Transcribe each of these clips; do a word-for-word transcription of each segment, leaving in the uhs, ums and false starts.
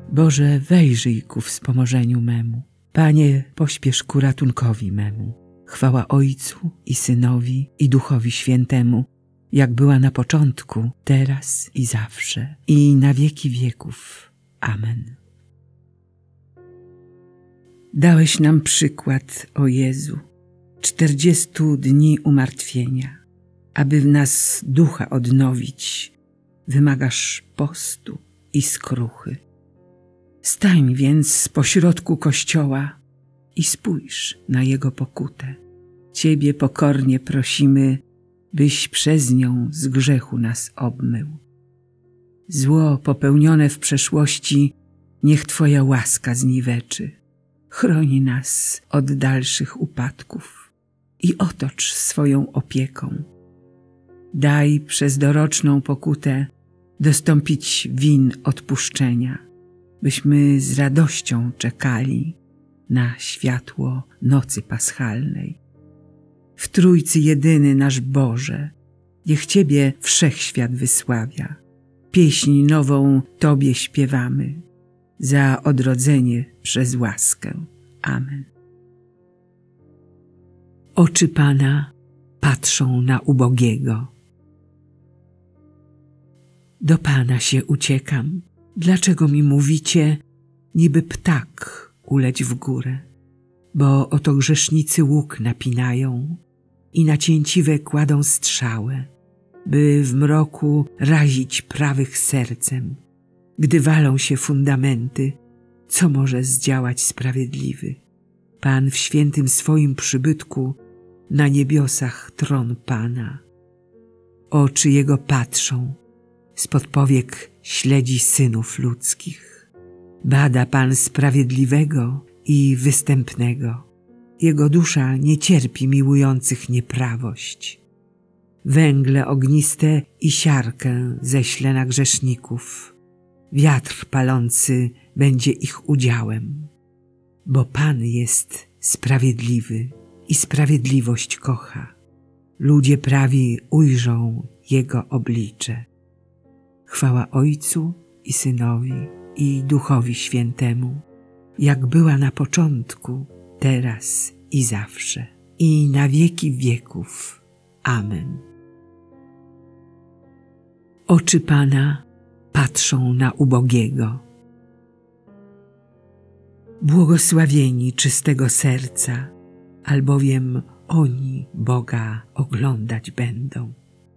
Boże, wejrzyj ku wspomożeniu memu. Panie, pośpiesz ku ratunkowi memu. Chwała Ojcu i Synowi i Duchowi Świętemu, jak była na początku, teraz i zawsze, i na wieki wieków. Amen. Dałeś nam przykład, o Jezu, czterdziestu dni umartwienia. Aby w nas ducha odnowić, wymagasz postu i skruchy. Stań więc pośrodku Kościoła i spójrz na Jego pokutę. Ciebie pokornie prosimy, byś przez nią z grzechu nas obmył. Zło popełnione w przeszłości niech Twoja łaska zniweczy. Chroni nas od dalszych upadków i otocz swoją opieką. Daj przez doroczną pokutę dostąpić win odpuszczenia, byśmy z radością czekali na światło nocy paschalnej. W Trójcy jedyny nasz Boże, niech Ciebie wszechświat wysławia. Pieśń nową Tobie śpiewamy, za odrodzenie przez łaskę. Amen. Oczy Pana patrzą na ubogiego. Do Pana się uciekam. Dlaczego mi mówicie, niby ptak uleć w górę? Bo oto grzesznicy łuk napinają i na cięciwe kładą strzałę, by w mroku razić prawych sercem. Gdy walą się fundamenty, co może zdziałać sprawiedliwy? Pan w świętym swoim przybytku, na niebiosach tron Pana. Oczy Jego patrzą, spod powiek śledzi synów ludzkich. Bada Pan sprawiedliwego i występnego. Jego dusza nie cierpi miłujących nieprawość. Węgle ogniste i siarkę ześle na grzeszników. Wiatr palący będzie ich udziałem. Bo Pan jest sprawiedliwy i sprawiedliwość kocha. Ludzie prawi ujrzą Jego oblicze. Chwała Ojcu i Synowi i Duchowi Świętemu, jak była na początku, teraz i zawsze, i na wieki wieków. Amen. Oczy Pana patrzą na ubogiego. Błogosławieni czystego serca, albowiem oni Boga oglądać będą.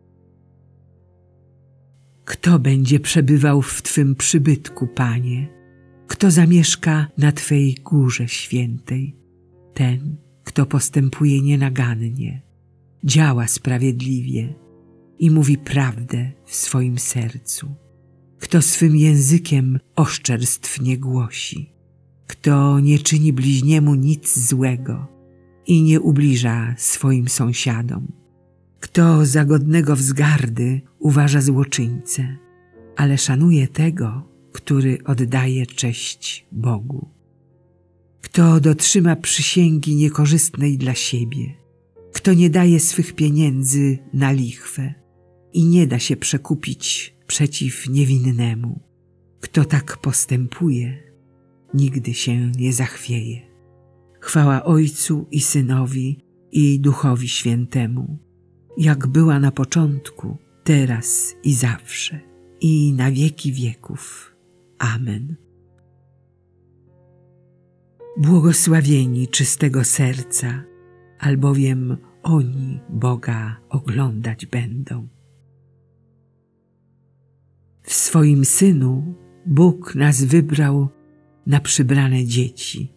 Kto będzie przebywał w Twym przybytku, Panie? Kto zamieszka na Twej górze świętej? Ten, kto postępuje nienagannie, działa sprawiedliwie i mówi prawdę w swoim sercu. Kto swym językiem oszczerstw nie głosi, kto nie czyni bliźniemu nic złego i nie ubliża swoim sąsiadom. Kto za godnego wzgardy uważa złoczyńcę, ale szanuje tego, który oddaje cześć Bogu. Kto dotrzyma przysięgi niekorzystnej dla siebie, kto nie daje swych pieniędzy na lichwę i nie da się przekupić przeciw niewinnemu. Kto tak postępuje, nigdy się nie zachwieje. Chwała Ojcu i Synowi i Duchowi Świętemu, jak była na początku, teraz i zawsze, i na wieki wieków. Amen. Błogosławieni czystego serca, albowiem oni Boga oglądać będą. W swoim Synu Bóg nas wybrał na przybrane dzieci.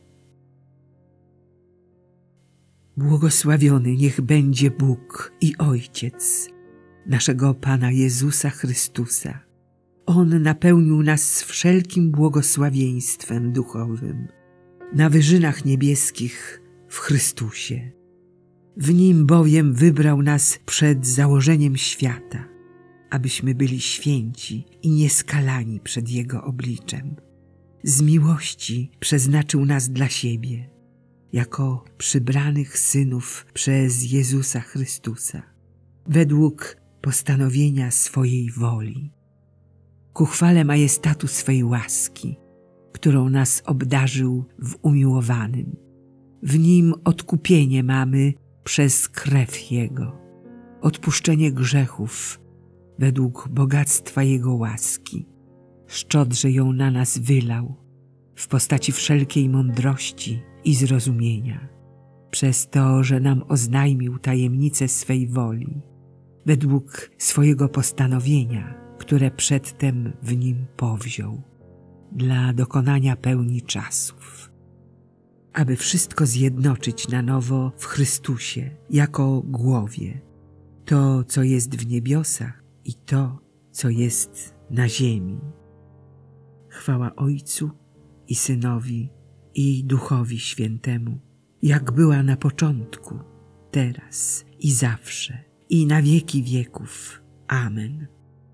Błogosławiony niech będzie Bóg i Ojciec naszego Pana Jezusa Chrystusa. On napełnił nas wszelkim błogosławieństwem duchowym na wyżynach niebieskich w Chrystusie. W Nim bowiem wybrał nas przed założeniem świata, abyśmy byli święci i nieskalani przed Jego obliczem. Z miłości przeznaczył nas dla siebie, jako przybranych synów przez Jezusa Chrystusa, według postanowienia swojej woli, ku chwale majestatu swej łaski, którą nas obdarzył w umiłowanym. W Nim odkupienie mamy przez krew Jego, odpuszczenie grzechów według bogactwa Jego łaski. Szczodrze ją na nas wylał w postaci wszelkiej mądrości i zrozumienia, przez to, że nam oznajmił tajemnicę swej woli, według swojego postanowienia, które przedtem w Nim powziął, dla dokonania pełni czasów, aby wszystko zjednoczyć na nowo w Chrystusie jako głowie, to, co jest w niebiosach i to, co jest na ziemi. Chwała Ojcu i Synowi i Duchowi Świętemu, jak była na początku, teraz i zawsze, i na wieki wieków. Amen.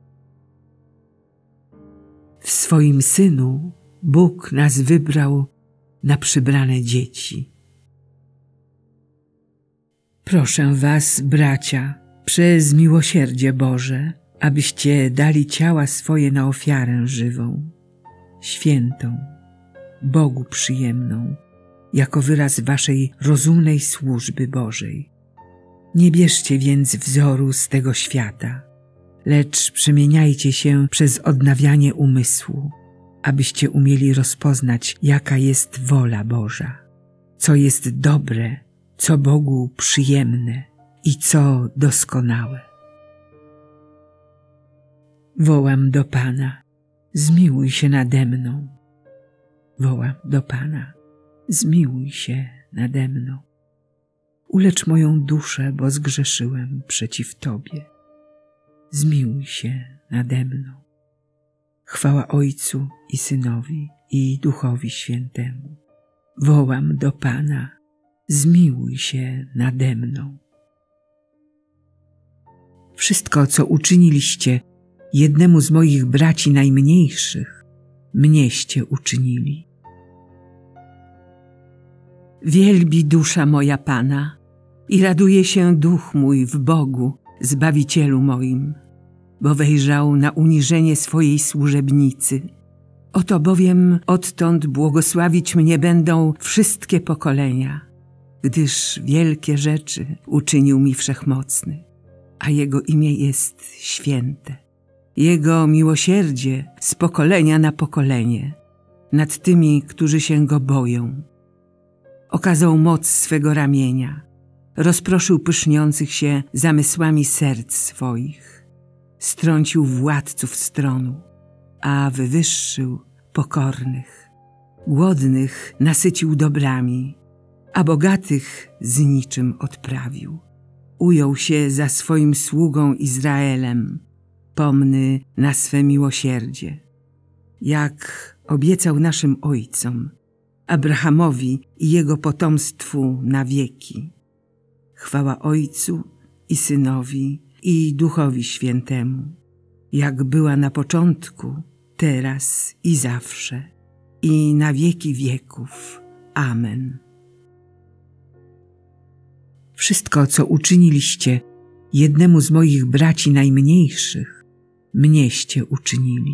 W swoim Synu Bóg nas wybrał na przybrane dzieci. Proszę was, bracia, przez miłosierdzie Boże, abyście dali ciała swoje na ofiarę żywą, świętą, Bogu przyjemną, jako wyraz waszej rozumnej służby Bożej. Nie bierzcie więc wzoru z tego świata, lecz przemieniajcie się przez odnawianie umysłu, abyście umieli rozpoznać, jaka jest wola Boża, co jest dobre, co Bogu przyjemne i co doskonałe. Wołam do Pana, zmiłuj się nade mną. Wołam do Pana, zmiłuj się nade mną. Ulecz moją duszę, bo zgrzeszyłem przeciw Tobie. Zmiłuj się nade mną. Chwała Ojcu i Synowi i Duchowi Świętemu. Wołam do Pana, zmiłuj się nade mną. Wszystko, co uczyniliście jednemu z moich braci najmniejszych, mnieście uczynili. Wielbi dusza moja Pana i raduje się duch mój w Bogu, Zbawicielu moim, bo wejrzał na uniżenie swojej służebnicy. Oto bowiem odtąd błogosławić mnie będą wszystkie pokolenia, gdyż wielkie rzeczy uczynił mi Wszechmocny, a Jego imię jest święte. Jego miłosierdzie z pokolenia na pokolenie nad tymi, którzy się Go boją. Okazał moc swego ramienia, rozproszył pyszniących się zamysłami serc swoich, strącił władców stronu, a wywyższył pokornych. Głodnych nasycił dobrami, a bogatych z niczym odprawił. Ujął się za swoim sługą Izraelem, pomny na swe miłosierdzie, jak obiecał naszym ojcom, Abrahamowi i jego potomstwu na wieki. Chwała Ojcu i Synowi i Duchowi Świętemu, jak była na początku, teraz i zawsze, i na wieki wieków. Amen. Wszystko, co uczyniliście jednemu z moich braci najmniejszych, mnieście uczynili.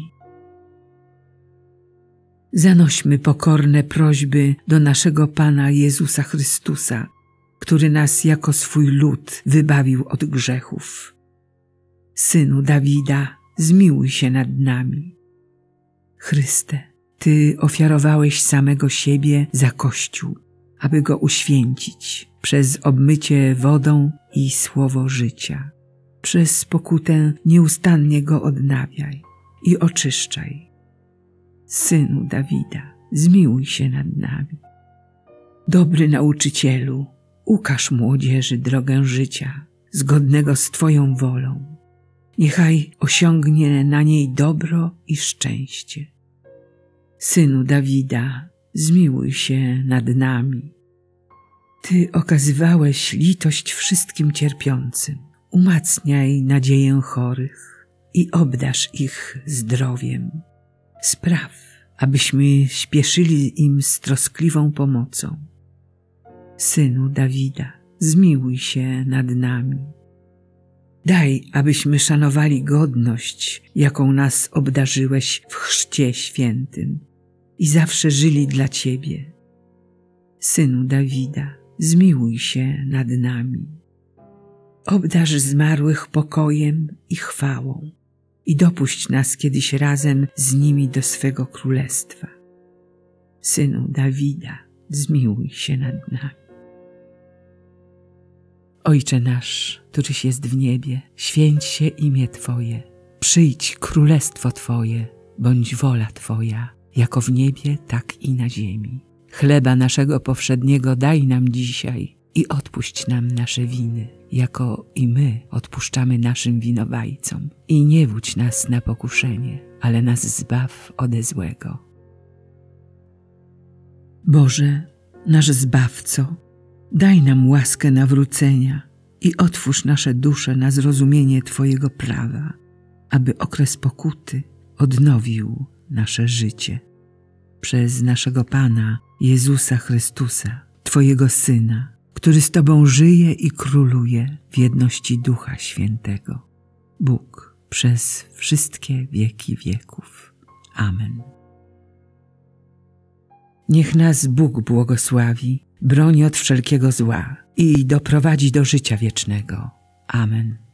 Zanośmy pokorne prośby do naszego Pana Jezusa Chrystusa, który nas jako swój lud wybawił od grzechów. Synu Dawida, zmiłuj się nad nami. Chryste, Ty ofiarowałeś samego siebie za Kościół, aby go uświęcić przez obmycie wodą i słowo życia. Przez pokutę nieustannie go odnawiaj i oczyszczaj. Synu Dawida, zmiłuj się nad nami. Dobry nauczycielu, ukaż młodzieży drogę życia, zgodnego z Twoją wolą. Niechaj osiągnie na niej dobro i szczęście. Synu Dawida, zmiłuj się nad nami. Ty okazywałeś litość wszystkim cierpiącym. Umacniaj nadzieję chorych i obdarz ich zdrowiem. Spraw, abyśmy śpieszyli im z troskliwą pomocą. Synu Dawida, zmiłuj się nad nami. Daj, abyśmy szanowali godność, jaką nas obdarzyłeś w chrzcie świętym. i zawsze żyli dla Ciebie. Synu Dawida, zmiłuj się nad nami. Obdarz zmarłych pokojem i chwałą i dopuść nas kiedyś razem z nimi do swego królestwa. Synu Dawida, zmiłuj się nad nami. Ojcze nasz, któryś jest w niebie, święć się imię Twoje. Przyjdź królestwo Twoje, bądź wola Twoja, jako w niebie, tak i na ziemi. Chleba naszego powszedniego daj nam dzisiaj i odpuść nam nasze winy, jako i my odpuszczamy naszym winowajcom. I nie wódź nas na pokuszenie, ale nas zbaw ode złego. Boże, nasz Zbawco, daj nam łaskę nawrócenia i otwórz nasze dusze na zrozumienie Twojego prawa, aby okres pokuty odnowił nasze życie. Przez naszego Pana Jezusa Chrystusa, Twojego Syna, który z Tobą żyje i króluje w jedności Ducha Świętego. Bóg przez wszystkie wieki wieków. Amen. Niech nas Bóg błogosławi, broni od wszelkiego zła i doprowadzi do życia wiecznego. Amen.